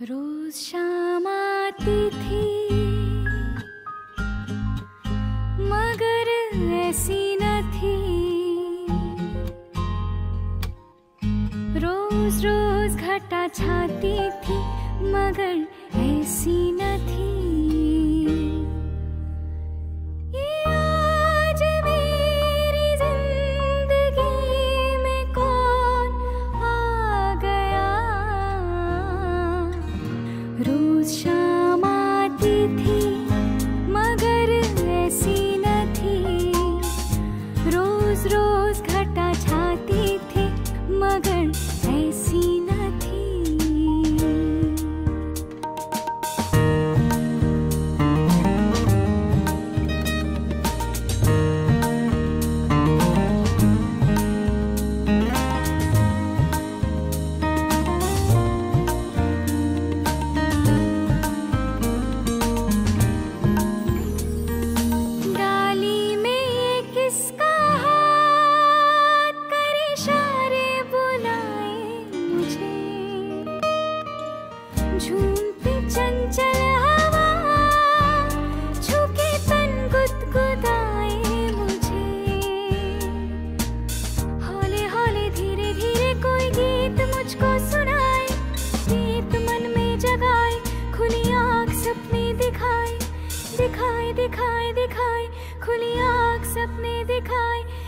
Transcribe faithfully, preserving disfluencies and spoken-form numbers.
रोज शाम आती थी मगर ऐसी न थी। रोज रोज घटा छाती थी मगर ऐसी न थी। रोज शाम आती थी मगर ऐसी न थी। रोज रोज घटा छाती थी मगर ऐसी न थी। झूमती चंचल हवा छूके तन गुदगुदाए मुझे। हौले हौले धीरे धीरे कोई गीत मुझको सुनाए। गीत मन में जगाए खुली आँख सपने दिखाए। दिखाए दिखाए दिखाए खुली आँख सपने दिखाए।